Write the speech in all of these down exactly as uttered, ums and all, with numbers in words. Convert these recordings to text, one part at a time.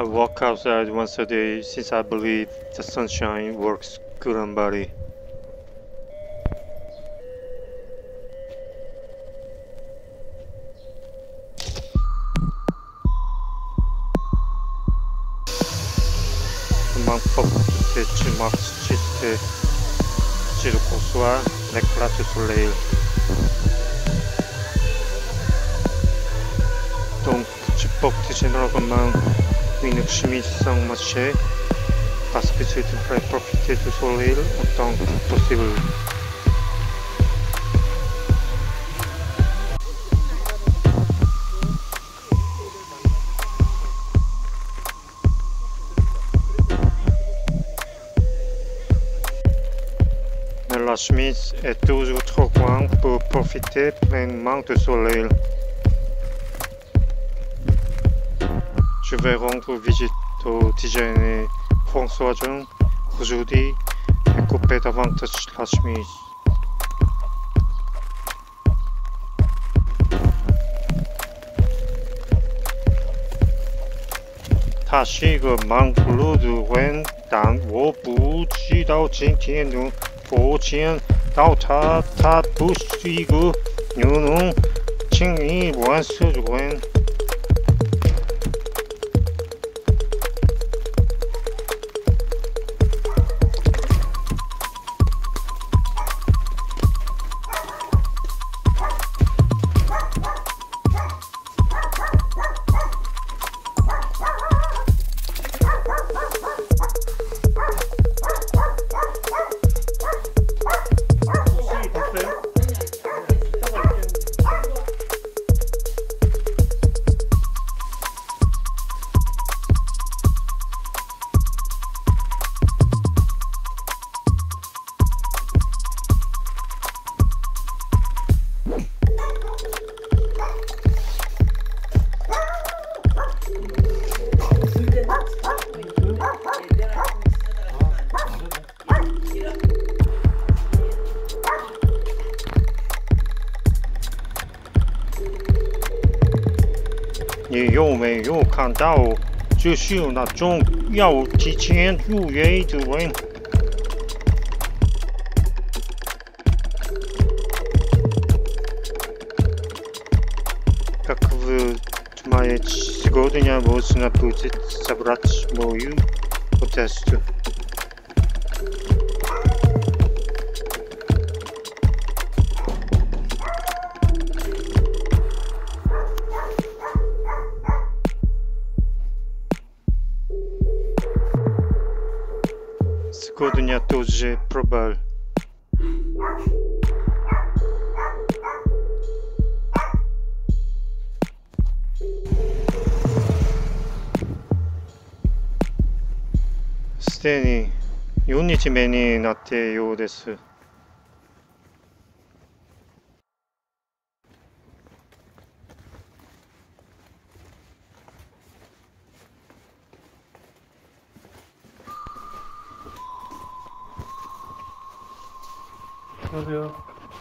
I walk outside once a day since I believe the sunshine works good on body. Among porte tu marches sur le consoir, l'éclat du soleil. Donc tu portes généralement une chemise sans manchette parce que tu devrais profiter du soleil autant que possible. Mais la chemise est toujours trop grande pour profiter pleinement du soleil. Je vais rendre visite au déjeuner François Jung aujourd'hui et couper davantage la chemise.他是个忙碌的人，但我不知道今天能否见到他。他不是一个能轻易完事的人。你有没有看到，就是那种要提前预约的人？Как вы думаете, сегодня можно будет собрать мою одежду? Сегодня тоже пробовал. Стени, юнити мени на теようです。 안녕하세요.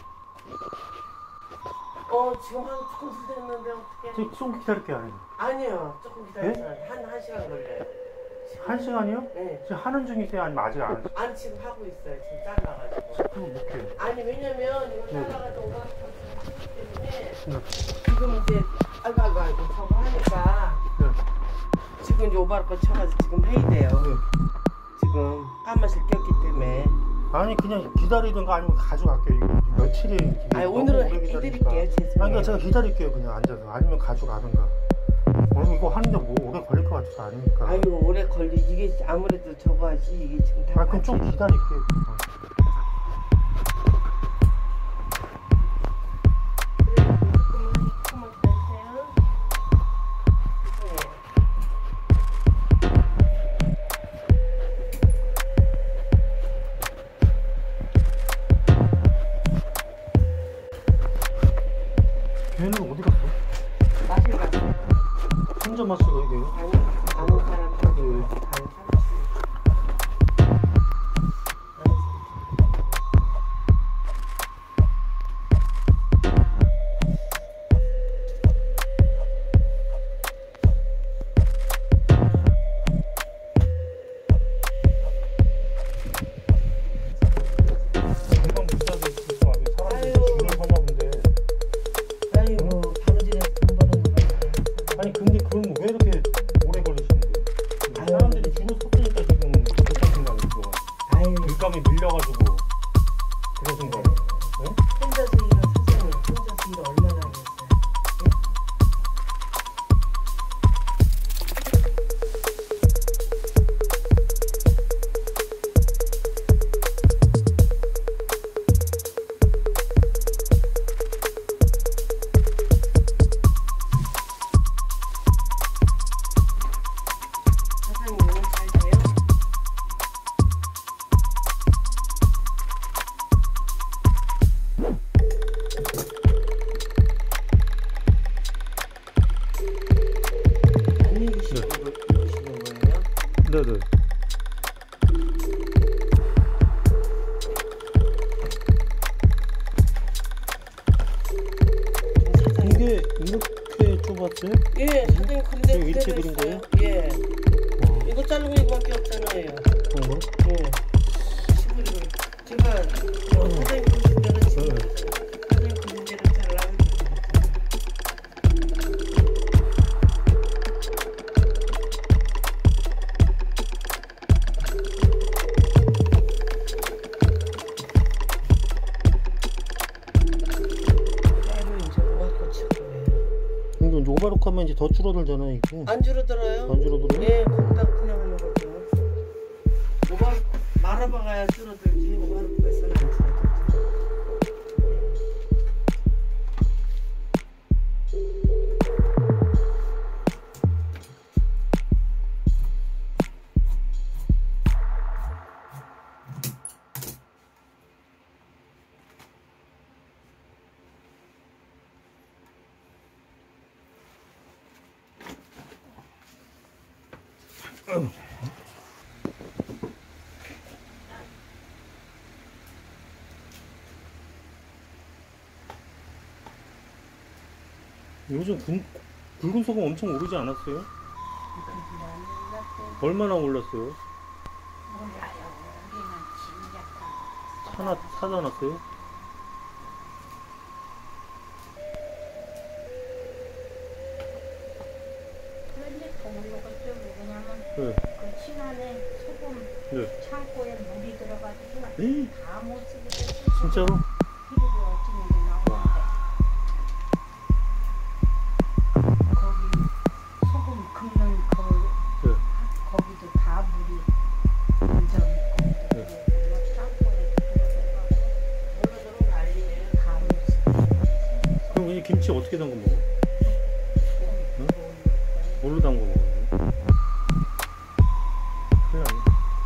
어 지금 한 조금 됐는데 어떻게? 좀, 좀 기다릴게요. 아니. 아니요 조금 기다려서 한 한 시간 걸려요. 지금. 한 시간이요? 네. 지금 하는 중이세요? 아니면 아직 안 하세요? 아니 지금 하고 있어요. 지금 잘라가지고. 그럼 못해요. 아니 왜냐면 이거 네. 잘라가지고 오바를 하기 때문에 네. 지금 이제 아이고 아이고 아이고 저거 하니까 네. 지금 이제 오바를 거 쳐가지고 지금 회의돼요. 네. 지금 까맛을 꼈기 때문에. 아니 그냥 기다리든가 아니면 가져갈게요. 이거 며칠이 아니 오늘은 해드릴게요. 아니 그러니까 제가 기다릴게요. 그냥 앉아서 아니면 가져가든가. 오늘 이거 하는데 뭐 오래 걸릴 것 같아서 아니니까. 아유 오래 걸리 이게 아무래도 저거 하지 이게 지금 다. 아 그럼 좀 기다릴게요. 걔는 어디 갔어? 마실 갔어. 혼자 마시고 이게? 아니 아무 사람 저기 아니 일감이 밀려가지고 그러신 거예요. 네? 혼자서 일을 사장님 혼자서 일 얼마나 하겠어요? 사장님 오늘 잘 돼요? 안녕히 계시는 거예요? 네네. 이게 이렇게 좁았어요? 예, 사장님 근데 이거 이렇게 그대로 그린 거예요? 했어요. 예. 이거 자르고 이거밖에 없잖아요. 그런 거? 예. 시부리고 제가 어, 사장님 그린 대로 지금 사장님 그린 대로 잘라고 따로 이제 뭐가 고칠 거예요. 이거 오바로크 하면 이제 더 줄어들잖아요, 이게. 안 줄어들어요? 안 줄어들어요? 예, 거기다 그냥 하는 거죠. 오바 말아봐야 줄어들지 오바로크에서는 안 줄어들지. 요즘 군, 굵은 소금 엄청 오르지 않았어요? 얼마나 올랐어요? 사나, 사다 놨어요? 그런데 더 올라갔죠. 왜냐면 네. 그 친안에 소금 네. 창고에 물이 들어가지고 에이, 다 못 쓰게 돼서 진짜로? 피부가 어찌는 게 나오는데 거기 소금 긁는 거 네. 거기도 다 물이 완전 거기도 네. 창고에 들어가서 올라들어 난리예요. 다 못 쓰게 그럼 이 김치 어떻게 담궈 먹어? 응? 뭘로 담궈 먹어요? 큰일 났네.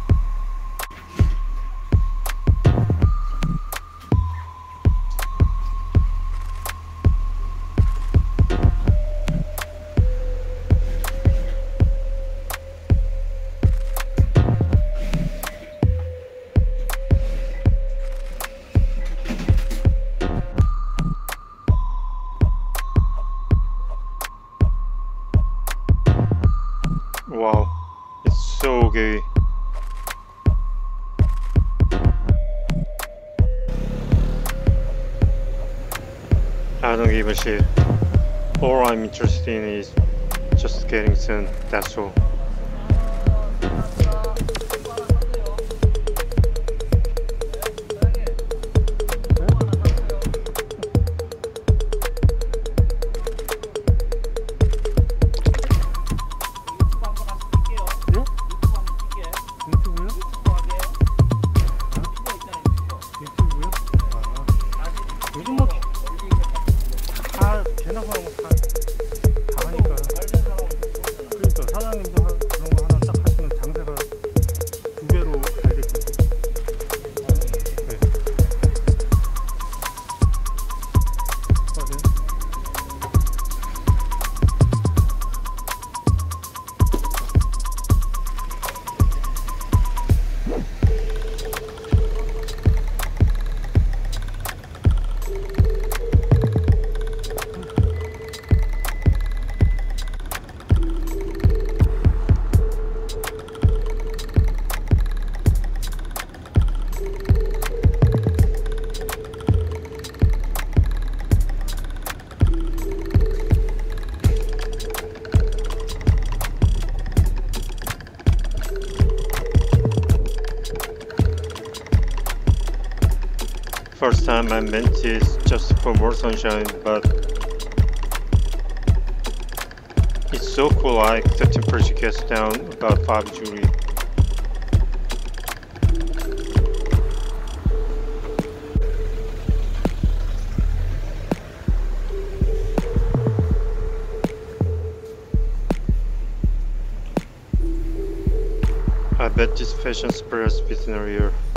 Wow, it's so gooey. I don't give a shit. All I'm interested in is just getting sun, that's all. 유튜브요? 유튜브요? 아, 요즘 뭐 다 개나가는 거다 다 하니까. 그러니까 사장님도 First time I meant this just for more sunshine, but it's so cool like the temperature gets down about five degrees. I bet this fashion spreads within a year.